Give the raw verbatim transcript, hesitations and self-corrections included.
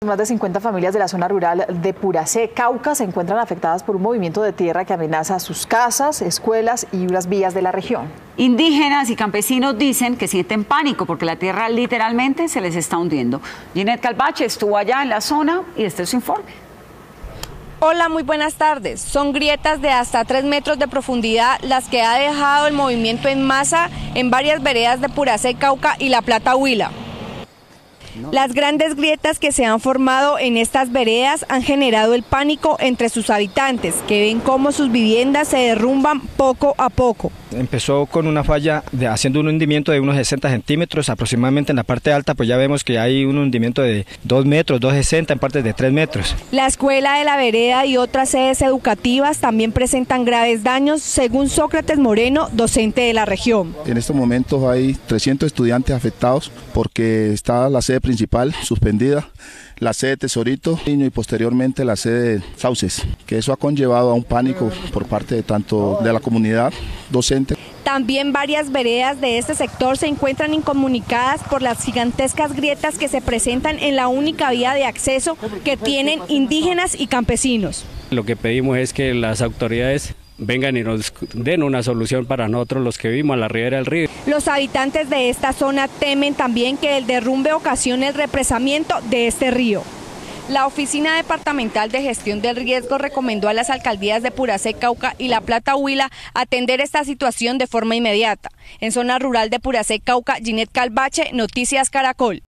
Más de cincuenta familias de la zona rural de Puracé, Cauca, se encuentran afectadas por un movimiento de tierra que amenaza sus casas, escuelas y unas vías de la región. Indígenas y campesinos dicen que sienten pánico porque la tierra literalmente se les está hundiendo. Ginette Calvache estuvo allá en la zona y este es su informe. Hola, muy buenas tardes. Son grietas de hasta tres metros de profundidad las que ha dejado el movimiento en masa en varias veredas de Puracé, Cauca y La Plata, Huila. Las grandes grietas que se han formado en estas veredas han generado el pánico entre sus habitantes, que ven cómo sus viviendas se derrumban poco a poco. Empezó con una falla de, haciendo un hundimiento de unos sesenta centímetros, aproximadamente en la parte alta pues ya vemos que hay un hundimiento de dos metros, dos sesenta, en partes de tres metros. La escuela de la vereda y otras sedes educativas también presentan graves daños, según Sócrates Moreno, docente de la región. En estos momentos hay trescientos estudiantes afectados porque está la sede principal suspendida, la sede Tesorito y posteriormente la sede Sauces, que eso ha conllevado a un pánico por parte de tanto de la comunidad docente. También varias veredas de este sector se encuentran incomunicadas por las gigantescas grietas que se presentan en la única vía de acceso que tienen indígenas y campesinos. Lo que pedimos es que las autoridades vengan y nos den una solución para nosotros los que vivimos a la ribera del río. Los habitantes de esta zona temen también que el derrumbe ocasione el represamiento de este río. La Oficina Departamental de Gestión del Riesgo recomendó a las alcaldías de Puracé, Cauca y La Plata, Huila atender esta situación de forma inmediata. En zona rural de Puracé, Cauca, Ginette Calvache, Noticias Caracol.